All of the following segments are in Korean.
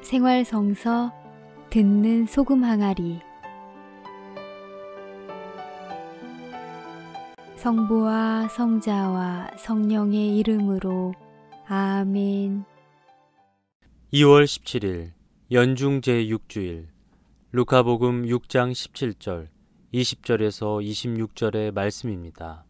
생활성서 듣는 소금 항아리. 성부와 성자와 성령의 이름으로 아멘. 2월 17일 연중 제6주일 루카복음 6장 17절 20절에서 26절의 말씀입니다.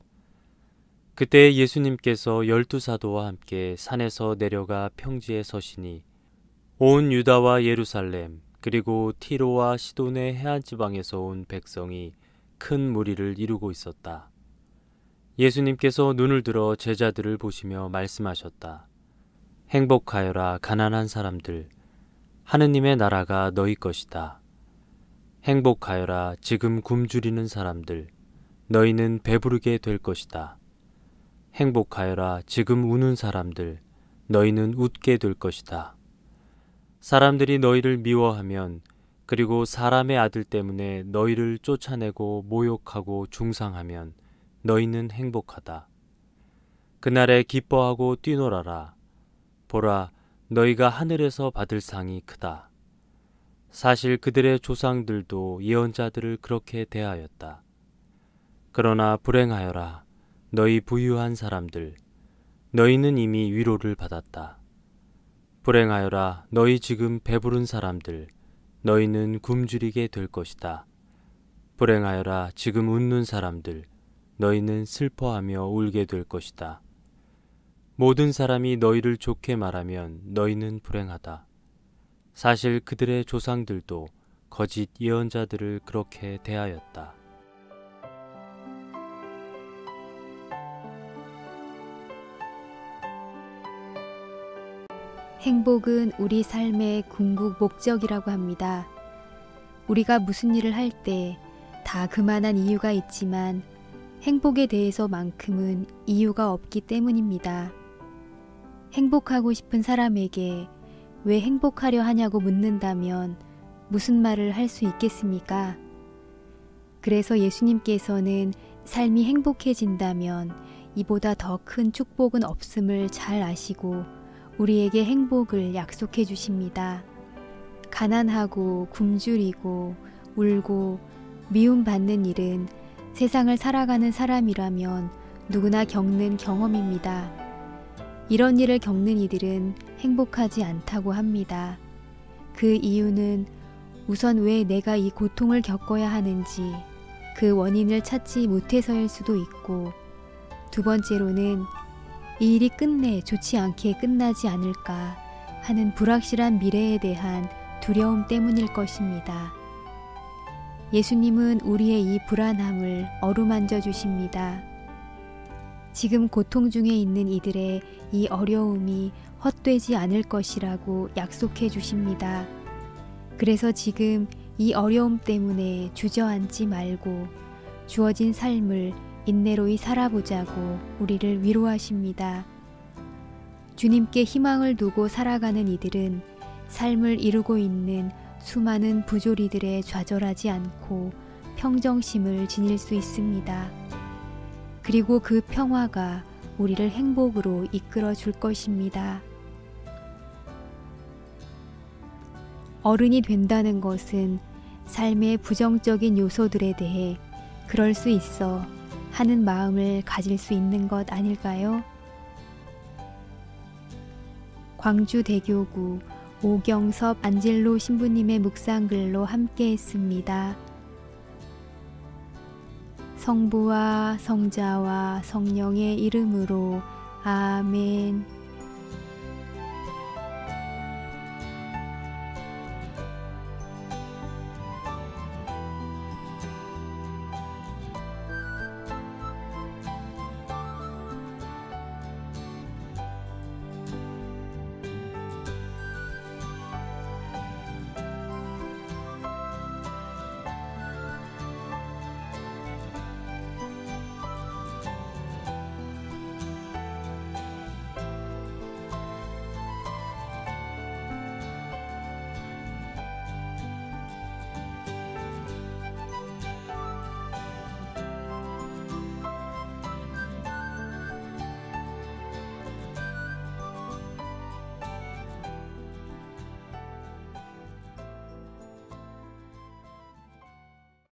그때 예수님께서 12사도와 함께 산에서 내려가 평지에 서시니 온 유다와 예루살렘 그리고 티로와 시돈의 해안 지방에서 온 백성이 큰 무리를 이루고 있었다. 예수님께서 눈을 들어 제자들을 보시며 말씀하셨다. 행복하여라 가난한 사람들, 하느님의 나라가 너희 것이다. 행복하여라 지금 굶주리는 사람들, 너희는 배부르게 될 것이다. 행복하여라 지금 우는 사람들, 너희는 웃게 될 것이다. 사람들이 너희를 미워하면, 그리고 사람의 아들 때문에 너희를 쫓아내고 모욕하고 중상하면 너희는 행복하다. 그날에 기뻐하고 뛰놀아라. 보라, 너희가 하늘에서 받을 상이 크다. 사실 그들의 조상들도 예언자들을 그렇게 대하였다. 그러나 불행하여라, 너희 부유한 사람들, 너희는 이미 위로를 받았다. 불행하여라, 너희 지금 배부른 사람들, 너희는 굶주리게 될 것이다. 불행하여라, 지금 웃는 사람들, 너희는 슬퍼하며 울게 될 것이다. 모든 사람이 너희를 좋게 말하면 너희는 불행하다. 사실 그들의 조상들도 거짓 예언자들을 그렇게 대하였다. 행복은 우리 삶의 궁극 목적이라고 합니다. 우리가 무슨 일을 할 때 다 그만한 이유가 있지만 행복에 대해서만큼은 이유가 없기 때문입니다. 행복하고 싶은 사람에게 왜 행복하려 하냐고 묻는다면 무슨 말을 할 수 있겠습니까? 그래서 예수님께서는 삶이 행복해진다면 이보다 더 큰 축복은 없음을 잘 아시고 우리에게 행복을 약속해 주십니다. 가난하고 굶주리고 울고 미움받는 일은 세상을 살아가는 사람이라면 누구나 겪는 경험입니다. 이런 일을 겪는 이들은 행복하지 않다고 합니다. 그 이유는 우선 왜 내가 이 고통을 겪어야 하는지 그 원인을 찾지 못해서일 수도 있고, 두 번째로는 이 일이 끝내 좋지 않게 끝나지 않을까 하는 불확실한 미래에 대한 두려움 때문일 것입니다. 예수님은 우리의 이 불안함을 어루만져 주십니다. 지금 고통 중에 있는 이들의 이 어려움이 헛되지 않을 것이라고 약속해 주십니다. 그래서 지금 이 어려움 때문에 주저앉지 말고 주어진 삶을 인내로이 살아보자고 우리를 위로하십니다. 주님께 희망을 두고 살아가는 이들은 삶을 이루고 있는 수많은 부조리들에 좌절하지 않고 평정심을 지닐 수 있습니다. 그리고 그 평화가 우리를 행복으로 이끌어 줄 것입니다. 어른이 된다는 것은 삶의 부정적인 요소들에 대해 그럴 수 있어 하는 마음을 가질 수 있는 것 아닐까요? 광주대교구 오경섭 안젤로 신부님의 묵상글로 함께했습니다. 성부와 성자와 성령의 이름으로 아멘.